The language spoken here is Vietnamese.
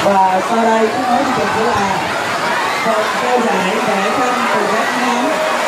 Và sau đây chúng tôi sẽ là phần trao giải để thăm từ các nhóm